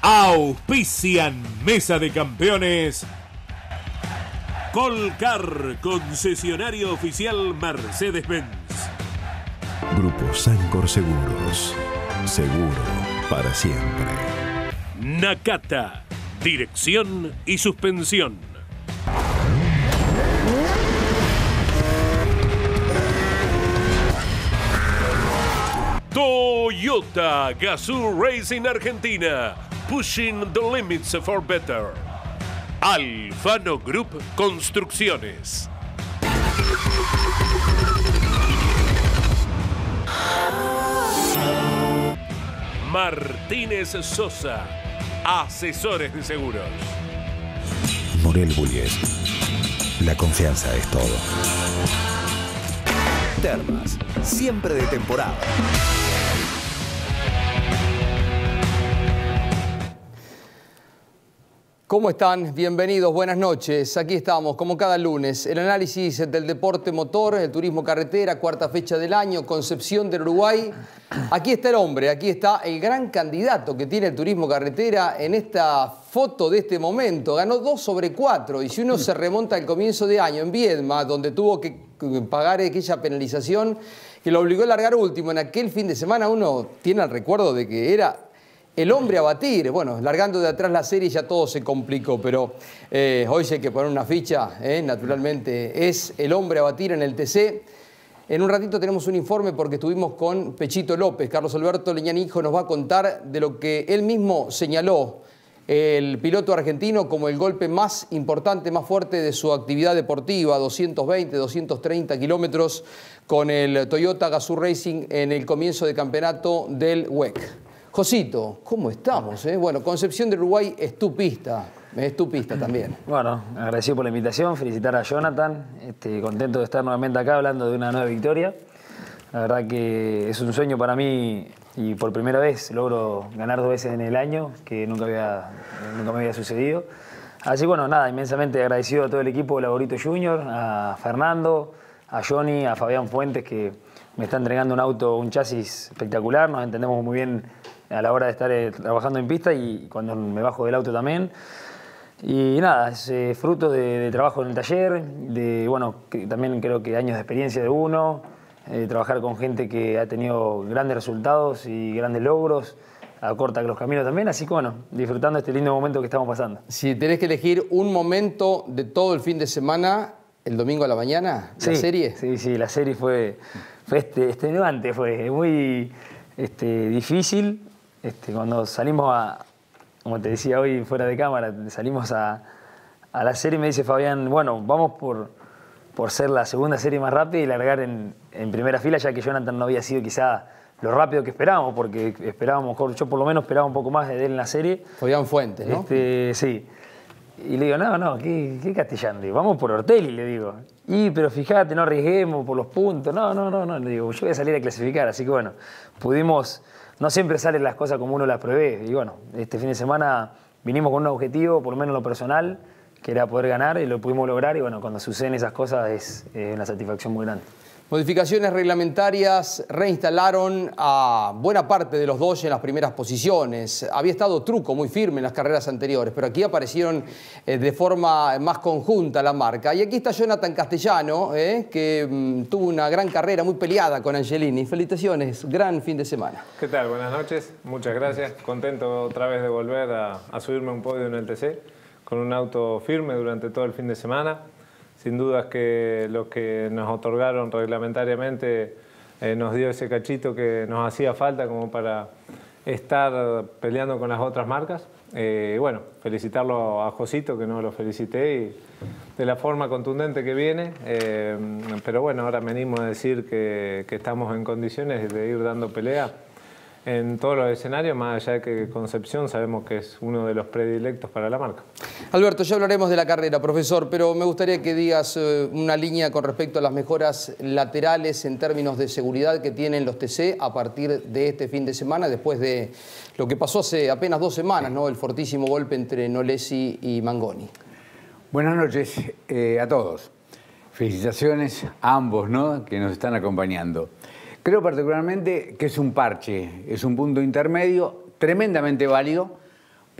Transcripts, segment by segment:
Auspician Mesa de Campeones. Colcar, concesionario oficial Mercedes-Benz. Grupo Sancor Seguros. Seguro para siempre. Nakata, dirección y suspensión. Toyota Gazoo Racing Argentina. Pushing the limits for better. Alfano Group Construcciones. Martínez Sosa, asesores de seguros. Morel Bullies. La confianza es todo. Termas, siempre de temporada. ¿Cómo están? Bienvenidos, buenas noches. Aquí estamos, como cada lunes, el análisis del deporte motor, el turismo carretera, cuarta fecha del año, Concepción del Uruguay. Aquí está el hombre, aquí está el gran candidato que tiene el turismo carretera en esta foto de este momento. Ganó 2 sobre 4 y si uno se remonta al comienzo de año en Viedma, donde tuvo que pagar aquella penalización que lo obligó a largar último en aquel fin de semana, uno tiene el recuerdo de que era el hombre a batir. Bueno, largando de atrás la serie ya todo se complicó, pero hoy sí hay que poner una ficha, naturalmente. Es el hombre a batir en el TC. En un ratito tenemos un informe porque estuvimos con Pechito López. Carlos Alberto Leñani Hijo nos va a contar de lo que él mismo señaló el piloto argentino como el golpe más importante, más fuerte de su actividad deportiva, 220, 230 kilómetros con el Toyota Gazoo Racing en el comienzo de campeonato del WEC. Josito, ¿cómo estamos? Bueno, Concepción del Uruguay es tu pista también. Bueno, agradecido por la invitación, felicitar a Jonathan, contento de estar nuevamente acá hablando de una nueva victoria. La verdad que es un sueño para mí y por primera vez logro ganar 2 veces en el año, que nunca me había sucedido. Así bueno, nada, inmensamente agradecido a todo el equipo de Laborito Junior, a Fernando, a Johnny, a Fabián Fuentes, que me está entregando un auto, un chasis espectacular, nos entendemos muy bien a la hora de estar trabajando en pista y cuando me bajo del auto también. Y nada, es fruto de trabajo en el taller, que también creo que años de experiencia de uno, trabajar con gente que ha tenido grandes resultados y grandes logros, acorta los caminos también, así que bueno, disfrutando este lindo momento que estamos pasando. Si tenés que elegir un momento de todo el fin de semana, el domingo a la mañana, ¿la serie? Sí, la serie fue extenuante, fue muy difícil. Cuando salimos como te decía hoy fuera de cámara, salimos a la serie, me dice Fabián, bueno, vamos por ser la segunda serie más rápida y largar en primera fila, ya que Jonathan no había sido quizá lo rápido que esperábamos, porque esperábamos, yo por lo menos esperaba un poco más de él en la serie. Fabián Fuentes, ¿no? Sí. Y le digo, no, ¿qué castellano? Le digo, vamos por Ortelli, le digo. Pero fíjate, no arriesguemos por los puntos. No, le digo, yo voy a salir a clasificar. Así que bueno, pudimos, no siempre salen las cosas como uno las prevé. Y bueno, este fin de semana vinimos con un objetivo, por lo menos en lo personal, que era poder ganar y lo pudimos lograr. Y bueno, cuando suceden esas cosas es una satisfacción muy grande. Modificaciones reglamentarias reinstalaron a buena parte de los Dodge en las primeras posiciones. Había estado Truco muy firme en las carreras anteriores, pero aquí aparecieron de forma más conjunta la marca. Y aquí está Jonathan Castellano, que tuvo una gran carrera muy peleada con Angelini. Felicitaciones, gran fin de semana. ¿Qué tal? Buenas noches, muchas gracias. Contento otra vez de volver a subirme a un podio en el TC con un auto firme durante todo el fin de semana. Sin dudas que lo que nos otorgaron reglamentariamente nos dio ese cachito que nos hacía falta como para estar peleando con las otras marcas. Bueno, felicitarlo a Josito, que no lo felicité, y de la forma contundente que viene. Pero bueno, ahora me animo a decir que estamos en condiciones de ir dando pelea en todos los escenarios, más allá de que Concepción sabemos que es uno de los predilectos para la marca. Alberto, ya hablaremos de la carrera, profesor, pero me gustaría que digas una línea con respecto a las mejoras laterales en términos de seguridad que tienen los TC a partir de este fin de semana, después de lo que pasó hace apenas 2 semanas, ¿no? El fortísimo golpe entre Nolesi y Mangoni. Buenas noches a todos. Felicitaciones a ambos, ¿no?, que nos están acompañando. Creo particularmente que es un parche, es un punto intermedio tremendamente válido,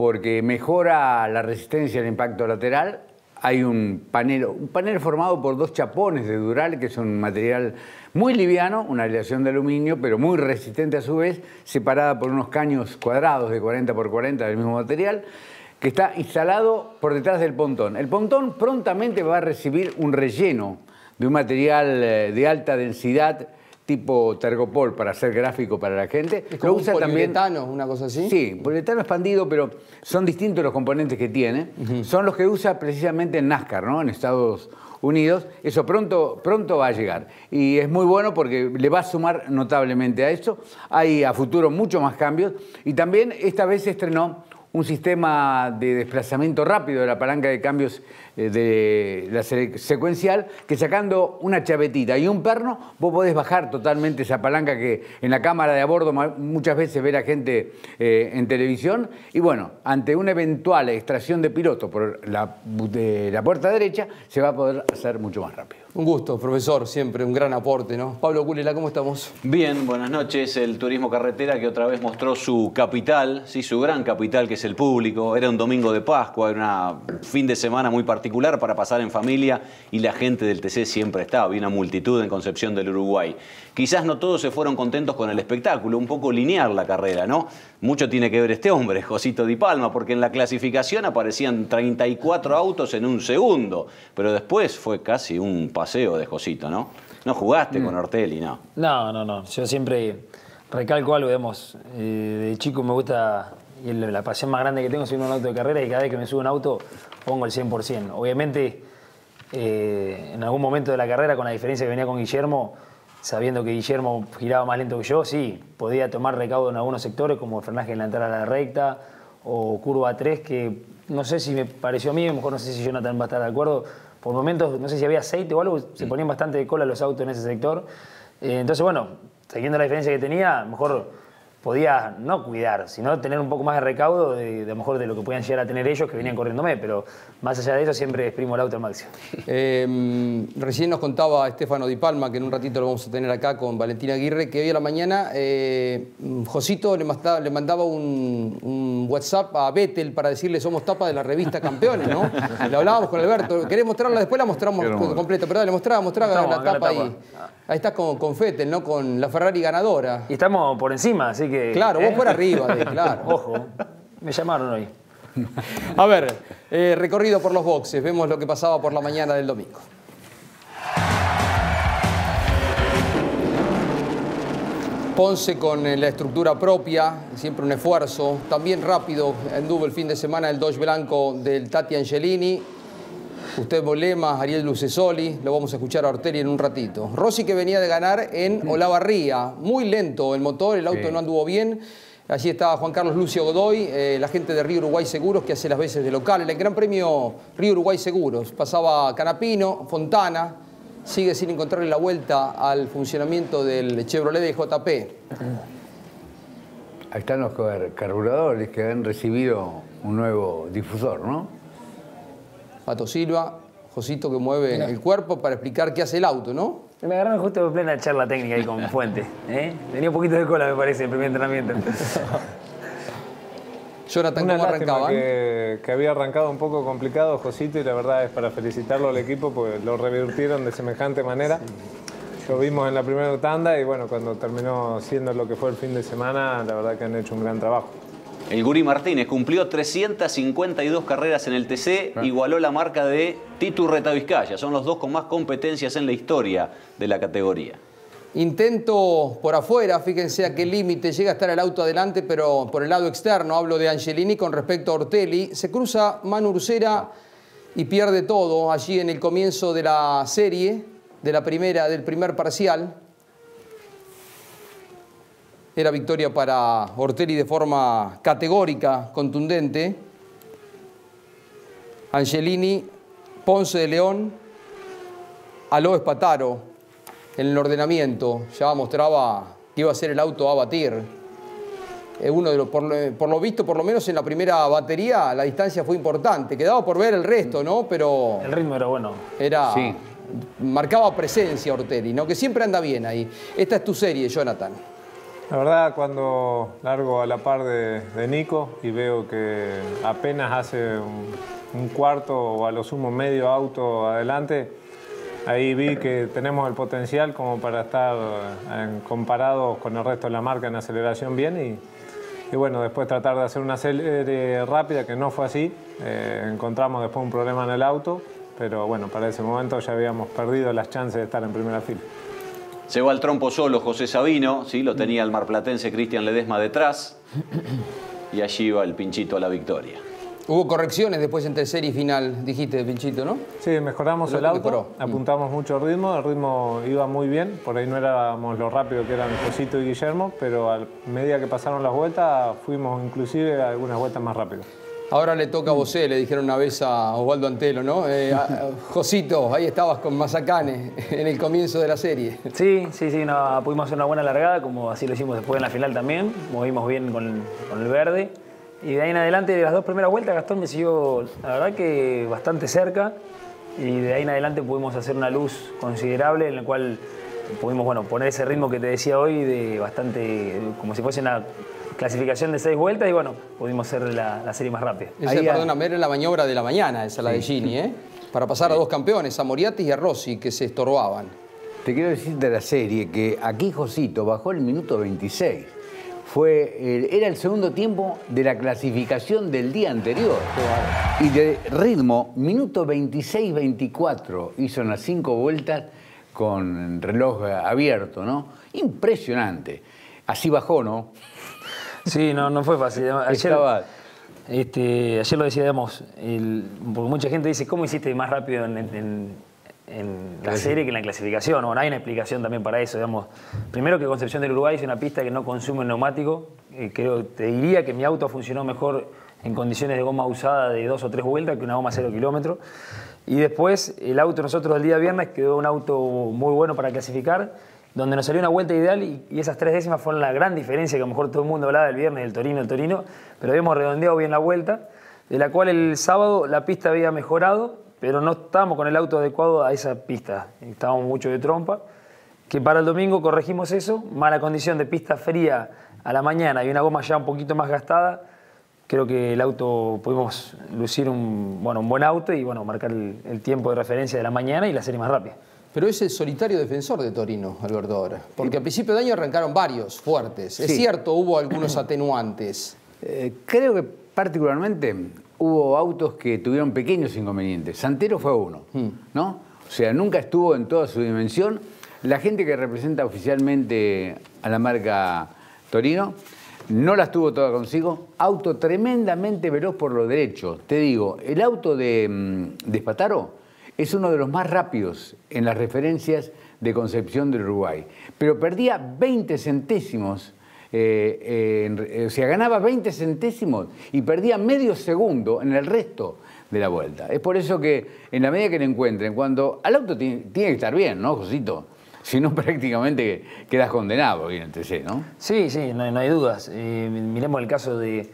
porque mejora la resistencia al impacto lateral. Hay un panel formado por 2 chapones de dural, que es un material muy liviano, una aleación de aluminio, pero muy resistente a su vez, separada por unos caños cuadrados de 40 por 40 del mismo material, que está instalado por detrás del pontón. El pontón prontamente va a recibir un relleno de un material de alta densidad tipo Tergopol, para hacer gráfico para la gente. ¿Es como un poliuretano, una cosa así? Sí, poliuretano expandido, pero son distintos los componentes que tiene. Son los que usa precisamente en NASCAR, ¿no? En Estados Unidos. Eso pronto va a llegar. Y es muy bueno porque le va a sumar notablemente a eso. Hay a futuro muchos más cambios. Y también esta vez se estrenó un sistema de desplazamiento rápido de la palanca de cambios de la secuencial, que sacando una chavetita y un perno, vos podés bajar totalmente esa palanca que en la cámara de a bordo muchas veces ve la gente en televisión. Y bueno, ante una eventual extracción de piloto por la puerta derecha, se va a poder hacer mucho más rápido. Un gusto, profesor, siempre un gran aporte, ¿no? Pablo Culela, ¿cómo estamos? Bien, buenas noches. El turismo carretera que otra vez mostró su capital, sí, su gran capital, que es el público. Era un domingo de Pascua, era un fin de semana muy particular para pasar en familia y la gente del TC siempre estaba. Había una multitud en Concepción del Uruguay. Quizás no todos se fueron contentos con el espectáculo, un poco lineal la carrera, ¿no? Mucho tiene que ver este hombre, Josito Di Palma, porque en la clasificación aparecían 34 autos en un segundo, pero después fue casi un paseo de Josito, ¿no? No jugaste con Ortelli, ¿no? No. Yo siempre recalco algo, digamos, de chico me gusta, y la pasión más grande que tengo es subir un auto de carrera, y cada vez que me subo un auto pongo el 100%. Obviamente, en algún momento de la carrera, con la diferencia que venía con Guillermo, sabiendo que Guillermo giraba más lento que yo, sí, podía tomar recaudo en algunos sectores, como el frenaje en la entrada a la recta, o curva 3, que no sé si me pareció a mí, a lo mejor no sé si Jonathan va a estar de acuerdo. Por momentos, no sé si había aceite o algo, se ponían bastante de cola los autos en ese sector. Entonces, bueno, siguiendo la diferencia que tenía, mejor podía no cuidar, sino tener un poco más de recaudo de lo mejor de lo que podían llegar a tener ellos que venían corriéndome, pero más allá de eso siempre exprimo el auto al máximo. Recién nos contaba Stefano Di Palma, que en un ratito lo vamos a tener acá con Valentina Aguirre, que hoy a la mañana Josito le mandaba un WhatsApp a Vettel para decirle somos tapa de la revista Campeones, ¿no? Le hablábamos con Alberto, ¿querés mostrarla? Después la mostramos completa, pero dale, mostraba la tapa ahí. Ahí estás con Vettel, ¿no? Con la Ferrari ganadora. Y estamos por encima, así que... Claro, vos por arriba, claro. Ojo, me llamaron hoy. A ver, recorrido por los boxes, vemos lo que pasaba por la mañana del domingo. Ponce con la estructura propia, siempre un esfuerzo. También rápido anduvo el fin de semana el Dodge blanco del Tati Angelini. Usted Bolema, Ariel Lucesoli, lo vamos a escuchar a Ortelli en un ratito. Rossi, que venía de ganar en Olavarría, muy lento el motor, el auto no anduvo bien. Allí estaba Juan Carlos Lucio Godoy, la gente de Río Uruguay Seguros, que hace las veces de local. En el Gran Premio Río Uruguay Seguros pasaba Canapino, Fontana, sigue sin encontrarle la vuelta al funcionamiento del Chevrolet de JP. Ahí están los carburadores que han recibido un nuevo difusor, ¿no? Pato Silva, Josito que mueve el cuerpo para explicar qué hace el auto, ¿no? Me agarraron justo en plena charla técnica ahí con Fuente. Tenía un poquito de cola, me parece, en el primer entrenamiento. Jonathan, ¿cómo arrancaban? Que había arrancado un poco complicado Josito, y la verdad es para felicitarlo al equipo porque lo revirtieron de semejante manera. Lo vimos en la primera tanda y bueno, cuando terminó siendo lo que fue el fin de semana, la verdad que han hecho un gran trabajo. El Gurí Martínez cumplió 352 carreras en el TC, igualó la marca de Titu Retavizcaya. Son los dos con más competencias en la historia de la categoría. Intento por afuera, fíjense a qué límite llega a estar el auto adelante, pero por el lado externo, hablo de Angelini con respecto a Ortelli. Se cruza Manu Ursera y pierde todo allí en el comienzo de la serie, del primer parcial. Era victoria para Ortelli de forma categórica, contundente. Angelini, Ponce de León, Aló Espataro en el ordenamiento. Ya mostraba que iba a ser el auto a batir. Uno de los, por lo visto, por lo menos en la primera batería, la distancia fue importante. Quedaba por ver el resto, ¿no? Pero el ritmo era bueno. Sí. Marcaba presencia Ortelli, ¿no? Que siempre anda bien ahí. Esta es tu serie, Jonathan. La verdad, cuando largo a la par de Nico y veo que apenas hace un cuarto o a lo sumo medio auto adelante, ahí vi que tenemos el potencial como para estar comparados con el resto de la marca en aceleración bien y bueno, después tratar de hacer una serie rápida, que no fue así. Encontramos después un problema en el auto, pero bueno, para ese momento ya habíamos perdido las chances de estar en primera fila. Se va al trompo solo José Sabino, ¿sí? Lo tenía el marplatense Cristian Ledesma detrás y allí va el Pinchito a la victoria. Hubo correcciones después entre serie y final, dijiste, Pinchito, ¿no? Sí, mejoramos el auto, apuntamos mucho el ritmo iba muy bien, por ahí no éramos lo rápido que eran Josito y Guillermo, pero a medida que pasaron las vueltas fuimos inclusive algunas vueltas más rápido. Ahora le toca a vos, le dijeron una vez a Osvaldo Antelo, ¿no? Josito, ahí estabas con Mazacane en el comienzo de la serie. Sí, no, pudimos hacer una buena largada, como así lo hicimos después en la final también. Movimos bien con el verde. Y de ahí en adelante, de las dos primeras vueltas, Gastón me siguió, la verdad que bastante cerca. Y de ahí en adelante pudimos hacer una luz considerable en la cual pudimos, bueno, poner ese ritmo que te decía hoy de bastante, como si fuese una clasificación de 6 vueltas y bueno, pudimos hacer la serie más rápida. Perdóname, era la maniobra de la mañana, esa la de Gini, ¿eh? Para pasar a dos campeones, a Moriatis y a Rossi, que se estorbaban. Te quiero decir de la serie que aquí Josito bajó el minuto 26. Era el segundo tiempo de la clasificación del día anterior. Y de ritmo, minuto 26-24, hizo unas 5 vueltas con reloj abierto, ¿no? Impresionante. Así bajó, ¿no? Sí, no fue fácil. Ayer lo decía, digamos, porque mucha gente dice, ¿cómo hiciste más rápido en la serie que en la clasificación? Bueno, hay una explicación también para eso, digamos. Primero que Concepción del Uruguay es una pista que no consume neumático. Te diría que mi auto funcionó mejor en condiciones de goma usada de 2 o 3 vueltas que una goma 0 kilómetros. Y después el auto nosotros el día viernes quedó un auto muy bueno para clasificar, donde nos salió una vuelta ideal y esas 3 décimas fueron la gran diferencia, que a lo mejor todo el mundo hablaba del viernes, el Torino, pero habíamos redondeado bien la vuelta, de la cual el sábado la pista había mejorado, pero no estábamos con el auto adecuado a esa pista, estábamos mucho de trompa, que para el domingo corregimos eso, mala condición de pista fría a la mañana y una goma ya un poquito más gastada. Creo que el auto pudimos lucir un buen auto y bueno, marcar el tiempo de referencia de la mañana y la serie más rápida. Pero es el solitario defensor de Torino, Alberto, ahora. Porque a principio de año arrancaron varios fuertes. Sí. Es cierto, hubo algunos atenuantes. Creo que particularmente hubo autos que tuvieron pequeños inconvenientes. Santero fue uno, ¿no? O sea, nunca estuvo en toda su dimensión. La gente que representa oficialmente a la marca Torino no las tuvo todas consigo. Auto tremendamente veloz por lo derecho. Te digo, el auto de Spataro es uno de los más rápidos en las referencias de Concepción del Uruguay. Pero perdía 20 centésimos, o sea, ganaba 20 centésimos y perdía medio segundo en el resto de la vuelta. Es por eso que en la medida que le encuentren, cuando al auto tiene que estar bien, ¿no, Josito? Si no, prácticamente quedas condenado en el TC, ¿no? Sí, no hay dudas. Miremos el caso de,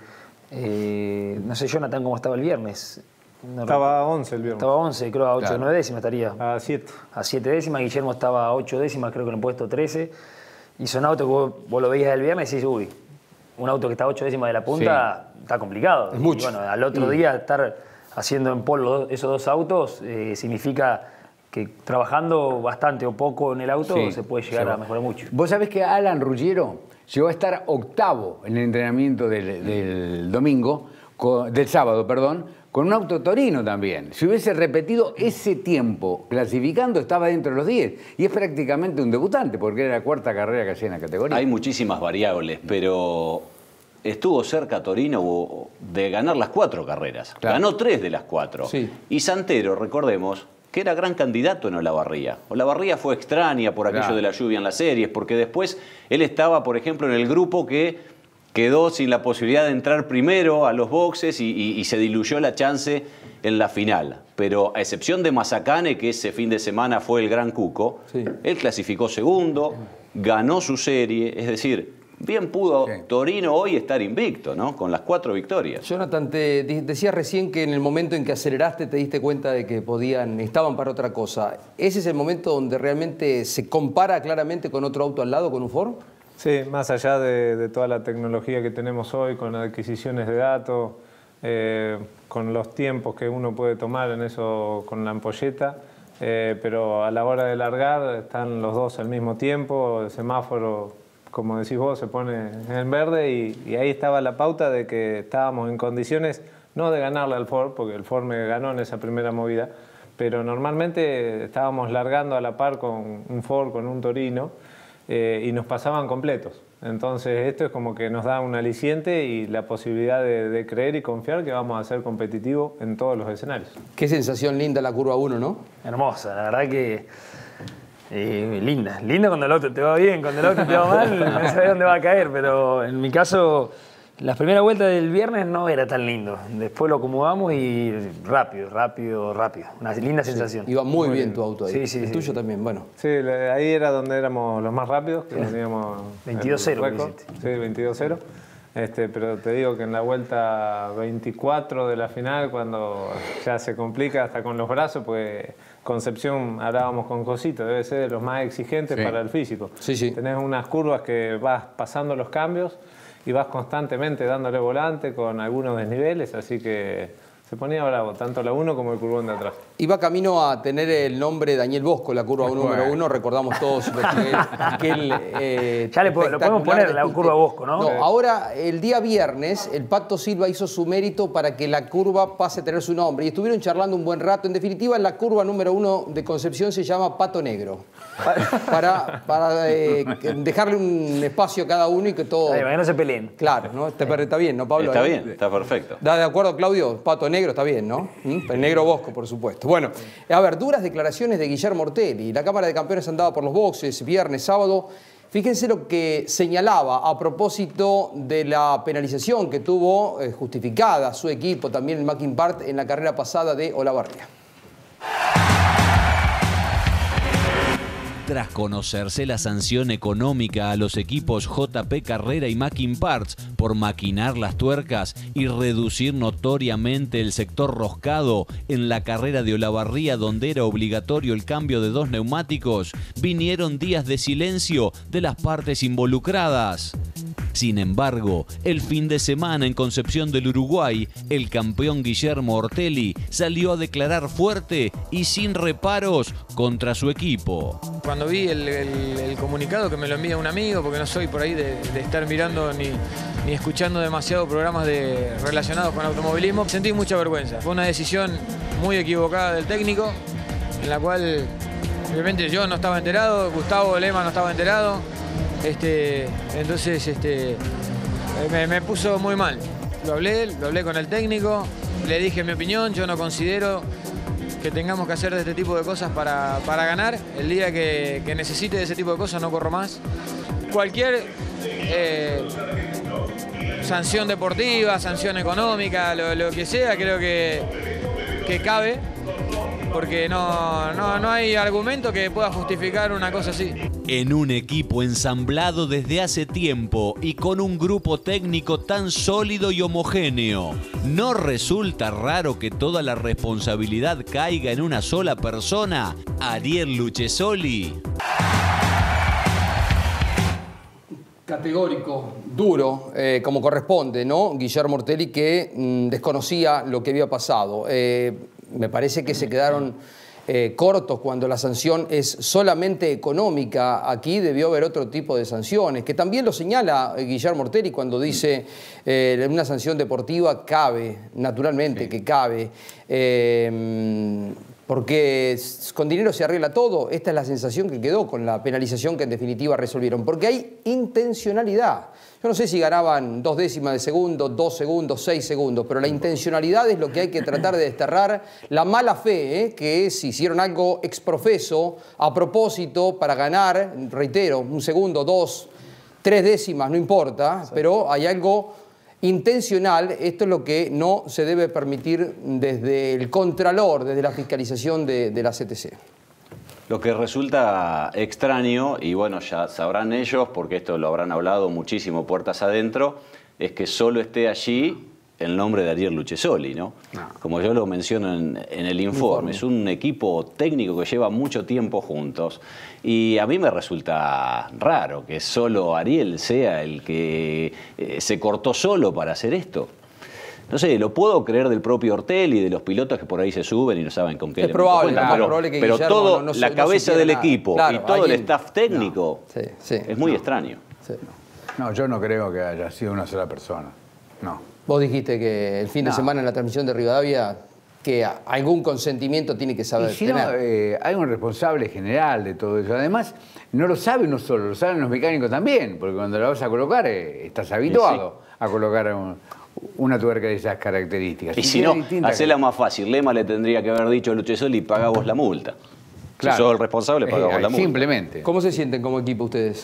no sé, Jonathan, cómo estaba el viernes. Estaba a 11 el viernes. Estaba a 11, creo a 8 o 9 décimas estaría. A 7. A 7 décimas, Guillermo estaba a 8 décimas, creo que en el puesto 13. Y son autos que vos lo veías el viernes y decís, uy, un auto que está a 8 décimas de la punta está complicado. Es mucho. Y bueno, al otro día estar haciendo en polo esos dos autos significa que trabajando bastante o poco en el auto se puede llegar a mejorar mucho. Vos sabés que Alan Ruggiero llegó a estar octavo en el entrenamiento del sábado, con un auto Torino también. Si hubiese repetido ese tiempo clasificando, estaba dentro de los 10. Y es prácticamente un debutante, porque era la 4ª carrera que hacía en la categoría. Hay muchísimas variables, pero estuvo cerca Torino de ganar las 4 carreras. Claro. Ganó 3 de las 4. Sí. Y Santero, recordemos, que era gran candidato en Olavarría. Olavarría fue extraña por aquello de la lluvia en las series, porque después él estaba, por ejemplo, en el grupo que quedó sin la posibilidad de entrar primero a los boxes y se diluyó la chance en la final. Pero a excepción de Mazacane, que ese fin de semana fue el gran cuco, él clasificó segundo, ganó su serie, es decir, bien pudo Torino hoy estar invicto, ¿no? Con las 4 victorias. Jonathan, te decías recién que en el momento en que aceleraste te diste cuenta de que estaban para otra cosa. ¿Ese es el momento donde realmente se compara claramente con otro auto al lado, con un Ford? Sí, más allá de toda la tecnología que tenemos hoy con adquisiciones de datos, con los tiempos que uno puede tomar en eso con la ampolleta, pero a la hora de largar están los dos al mismo tiempo, el semáforo, como decís vos, se pone en verde y ahí estaba la pauta de que estábamos en condiciones no de ganarle al Ford, porque el Ford me ganó en esa primera movida, pero normalmente estábamos largando a la par con un Ford, con un Torino, y nos pasaban completos. Entonces esto es como que nos da un aliciente y la posibilidad de creer y confiar que vamos a ser competitivos en todos los escenarios. Qué sensación linda la curva 1, ¿no? Hermosa, la verdad que linda. Linda cuando el auto te va bien, cuando el auto te va mal no sabes dónde va a caer, pero en mi caso las primeras vueltas del viernes no era tan lindo. Después lo acomodamos y rápido. Una linda sensación. Iba muy bien tu auto ahí. Sí, el tuyo también, bueno. Sí, ahí era donde éramos los más rápidos, que teníamos 22-0. Sí, 22-0. Pero te digo que en la vuelta 24 de la final, cuando ya se complica hasta con los brazos, pues Concepción hablábamos con Josito, debe ser de los más exigentes para el físico. Sí. Tenés unas curvas que vas pasando los cambios y vas constantemente dándole volante con algunos desniveles, así que se ponía bravo, tanto la 1 como el curvón de atrás. Iba camino a tener el nombre de Daniel Bosco, la curva número 1, recordamos todos aquel ya le podemos poner la curva Bosco, ¿no? No, ahora el día viernes el Pato Silva hizo su mérito para que la curva pase a tener su nombre y estuvieron charlando un buen rato. En definitiva, la curva número 1 de Concepción se llama Pato Negro. Para dejarle un espacio a cada uno y que todo... Para que no se peleen. Claro, ¿no? Está bien, ¿no, Pablo? Está bien, está perfecto. ¿Estás de acuerdo, Claudio? Pato Negro está bien, ¿no? El negro Bosco, por supuesto. Bueno, a ver, duras declaraciones de Guillermo Ortelli. La Cámara de Campeones andaba por los boxes viernes, sábado. Fíjense lo que señalaba a propósito de la penalización que tuvo justificada su equipo, también el Mackin Part, en la carrera pasada de Olavarría. Tras conocerse la sanción económica a los equipos JP Carrera y Mackin Parts por maquinar las tuercas y reducir notoriamente el sector roscado en la carrera de Olavarría, donde era obligatorio el cambio de 2 neumáticos, vinieron días de silencio de las partes involucradas. Sin embargo, el fin de semana en Concepción del Uruguay, el campeón Guillermo Ortelli salió a declarar fuerte y sin reparos contra su equipo. Cuando vi el comunicado, que me lo envía un amigo, porque no soy por ahí de estar mirando ni escuchando demasiado programas relacionados con automovilismo, sentí mucha vergüenza. Fue una decisión muy equivocada del técnico, en la cual obviamente yo no estaba enterado, Gustavo Lema no estaba enterado. Entonces me puso muy mal. Lo hablé con el técnico, le dije mi opinión. Yo no considero que tengamos que hacer de este tipo de cosas para ganar. El día que necesite de ese tipo de cosas no corro más. Cualquier sanción deportiva, sanción económica, lo que sea, creo que cabe, porque no hay argumento que pueda justificar una cosa así. En un equipo ensamblado desde hace tiempo y con un grupo técnico tan sólido y homogéneo, ¿no resulta raro que toda la responsabilidad caiga en una sola persona, Ariel Luchesoli? Categórico, duro, como corresponde, ¿no? Guillermo Ortelli, que desconocía lo que había pasado. Me parece que se quedaron cortos cuando la sanción es solamente económica. Aquí debió haber otro tipo de sanciones, que también lo señala Guillermo Ortelli cuando dice una sanción deportiva cabe, naturalmente sí, que cabe, porque con dinero se arregla todo. Esta es la sensación que quedó con la penalización que en definitiva resolvieron, porque hay intencionalidad. Yo no sé si ganaban 2 décimas de segundo, 2 segundos, 6 segundos, pero la intencionalidad es lo que hay que tratar de desterrar. La mala fe, que es si hicieron algo exprofeso, a propósito, para ganar, reitero, 1 segundo, 2, 3 décimas, no importa, pero hay algo intencional. Esto es lo que no se debe permitir desde el Contralor, desde la fiscalización de la CTC. Lo que resulta extraño, y bueno, ya sabrán ellos, porque esto lo habrán hablado muchísimo puertas adentro, es que solo esté allí el nombre de Ariel Lucchesoli, ¿no? Como yo lo menciono en el informe, es un equipo técnico que lleva mucho tiempo juntos y a mí me resulta raro que solo Ariel sea el que se cortó solo para hacer esto. No sé, lo puedo creer del propio Ortel y de los pilotos que por ahí se suben y no saben con qué es probable, probable que pero todo, la cabeza del equipo y todo el staff técnico es muy extraño. Sí. No, yo no creo que haya sido una sola persona. No. Vos dijiste que el fin de semana en la transmisión de Rivadavia que algún consentimiento tiene que saber si tener. No, hay un responsable general de todo eso. Además, no lo sabe uno solo, lo saben los mecánicos también, porque cuando la vas a colocar estás habituado a colocar una tuerca de esas características. Y si no, hacela más fácil. Lema le tendría que haber dicho a Lucchesoli, paga vos la multa. Claro. Si sos el responsable, paga vos la multa. Simplemente. ¿Cómo se sienten como equipo ustedes?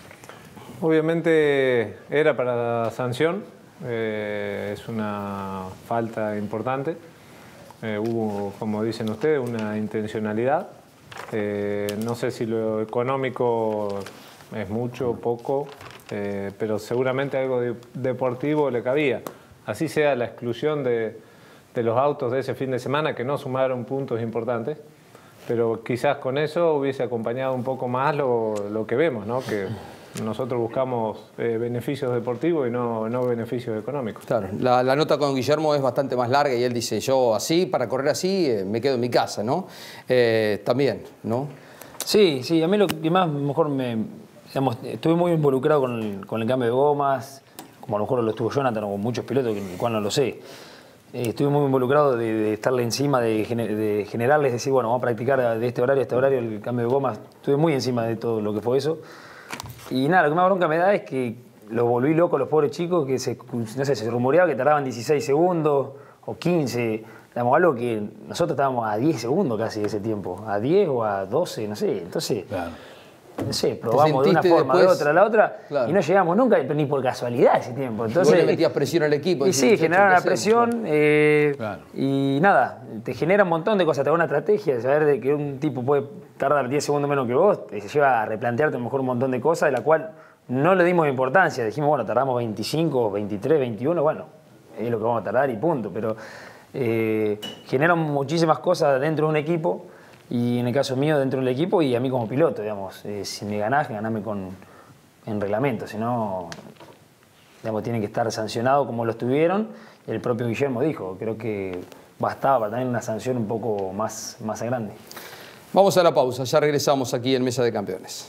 Obviamente era para sanción. Es una falta importante. Hubo, como dicen ustedes, una intencionalidad. No sé si lo económico es mucho o poco, pero seguramente algo deportivo le cabía. Así sea la exclusión de los autos de ese fin de semana, que no sumaron puntos importantes, pero quizás con eso hubiese acompañado un poco más lo que vemos, ¿no? Que nosotros buscamos beneficios deportivos y no beneficios económicos. Claro, la nota con Guillermo es bastante más larga y él dice, yo así, para correr así, me quedo en mi casa, ¿no? También, ¿no? Sí, a mí lo que más mejor digamos, estuve muy involucrado con el cambio de gomas, como a lo mejor lo estuvo Jonathan o con muchos pilotos, el cual no lo sé. Estuve muy involucrado de estarle encima, de generarles, decir, bueno, vamos a practicar de este horario a este horario el cambio de gomas. Estuve muy encima de todo lo que fue eso. Y nada, lo que más bronca me da es que los volví locos los pobres chicos, que se rumoreaba que tardaban 16 segundos o 15. Digamos, algo que nosotros estábamos a 10 segundos casi de ese tiempo, a 10 o a 12, no sé. Entonces, no sé, probamos de una forma, de otra, a la otra, y no llegamos nunca, ni por casualidad ese tiempo. Entonces, vos le metías presión al equipo. Y sí, generaron la presión y nada, te genera un montón de cosas, te da una estrategia de saber de que un tipo puede tardar 10 segundos menos que vos, te lleva a replantearte a lo mejor un montón de cosas de la cual no le dimos importancia. Dijimos, bueno, tardamos 25, 23, 21, bueno, es lo que vamos a tardar y punto. Pero generan muchísimas cosas dentro de un equipo. Y en el caso mío, dentro del equipo y a mí como piloto, digamos. Si me ganás, ganame en reglamento. Si no, digamos, tienen que estar sancionados como lo estuvieron. El propio Guillermo dijo, creo que bastaba para tener una sanción un poco más grande. Vamos a la pausa, ya regresamos aquí en Mesa de Campeones.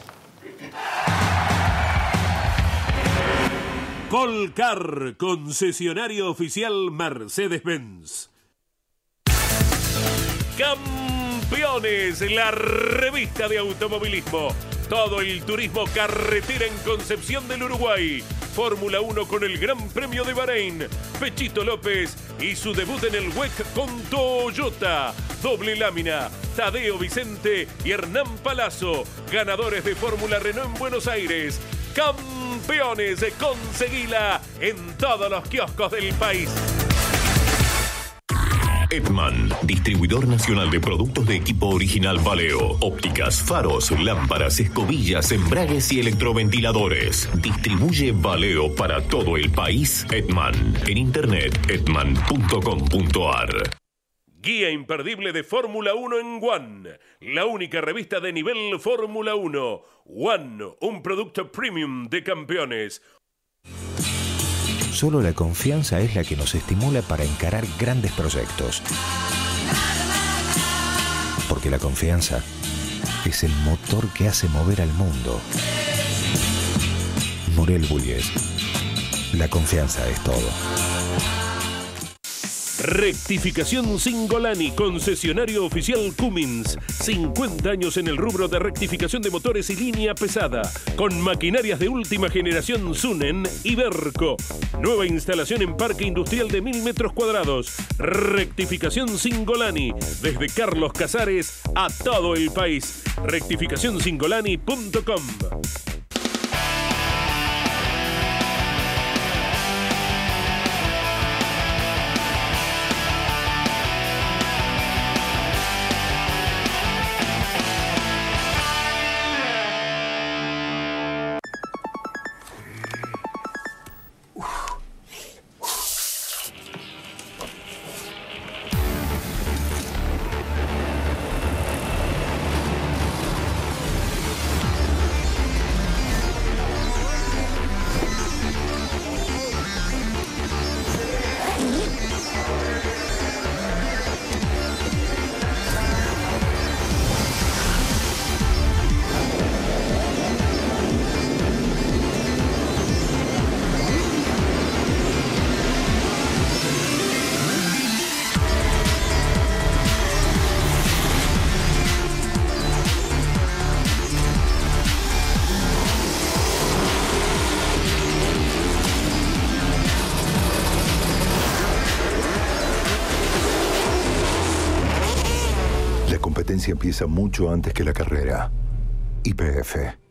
Colcar, concesionario oficial Mercedes-Benz. Campeones, la revista de automovilismo. Todo el turismo carretera en Concepción del Uruguay. Fórmula 1 con el Gran Premio de Bahrein. Pechito López y su debut en el WEC con Toyota. Doble lámina. Tadeo Vicente y Hernán Palazzo. Ganadores de Fórmula Renault en Buenos Aires. Campeones, conseguila en todos los kioscos del país. Edman, distribuidor nacional de productos de equipo original Valeo, ópticas, faros, lámparas, escobillas, embragues y electroventiladores. Distribuye Valeo para todo el país. Edman, en internet edman.com.ar. Guía imperdible de Fórmula 1 en One, la única revista de nivel Fórmula 1. One, un producto premium de Campeones. Solo la confianza es la que nos estimula para encarar grandes proyectos. Porque la confianza es el motor que hace mover al mundo. Morel Bullies. La confianza es todo. Rectificación Singolani, concesionario oficial Cummins. 50 años en el rubro de rectificación de motores y línea pesada. Con maquinarias de última generación Sunen y Berco. Nueva instalación en parque industrial de 1000 metros cuadrados. Rectificación Singolani. Desde Carlos Casares a todo el país. Rectificacionsingolani.com. competencia empieza mucho antes que la carrera. YPF